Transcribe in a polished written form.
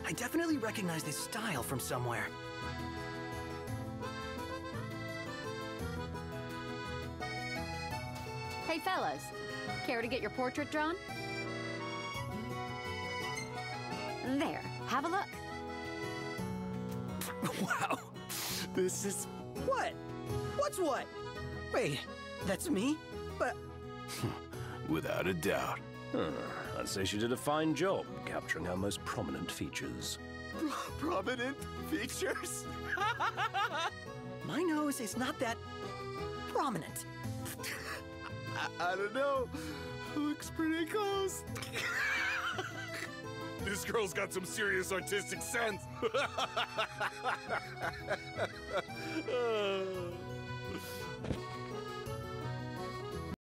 I definitely recognize this style from somewhere. Hey, fellas. Care to get your portrait drawn? There, have a look. Wow. This is... What? What's what? Wait, that's me? But... Without a doubt. I'd say she did a fine job capturing her most prominent features. Prominent features? my nose is not that... prominent. I don't know. Looks pretty close. This girl's got some serious artistic sense.